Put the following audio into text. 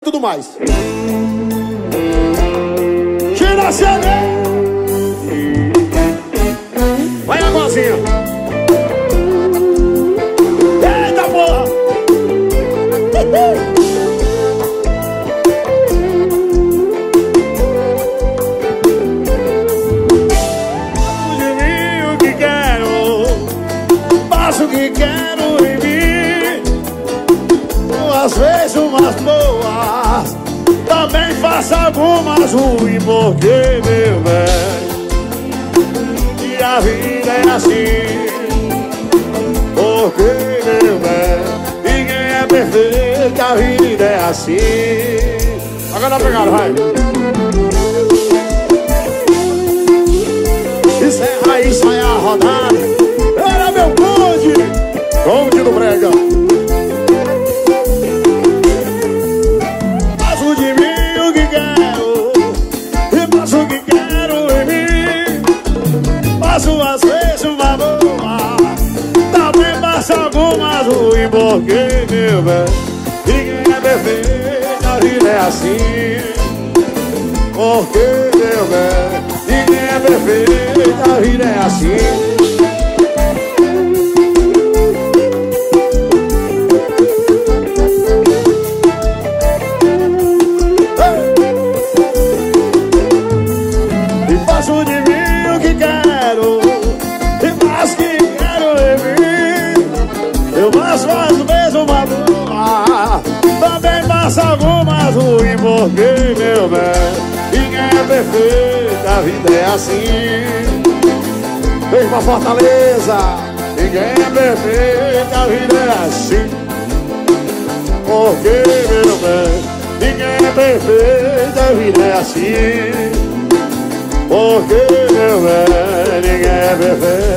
tudo mais. Tira a cena. Vai agorzinha. Eita porra. De mim o que quero, faço o que quero em mim. Às vezes umas boas, também faço algumas ruins, porque meu bem, e a vida é assim. Porque meu bem, ninguém é perfeito, a vida é assim. Agora dá pegada, vai. Encerra aí, sai a rodada. Era meu conde do brega. Faço de mim o que quero e faço o que quero em mim. Faço às vezes uma boa, também faço algumas ruins, porque meu bem, ninguém é perfeito, a vida é assim. Porque meu bem, ninguém é perfeito, a vida é assim. E faço de mim o que quero e faço o que quero em mim. Eu faço às vezes uma boa, também faço algumas ruins, porque meu bem, ninguém é perfeito, a vida é assim. Vem pra Fortaleza. Ninguém é perfeito, a vida é assim. Porque meu bem, ninguém é perfeito, a vida é assim. Porque meu bem, ninguém é perfeito.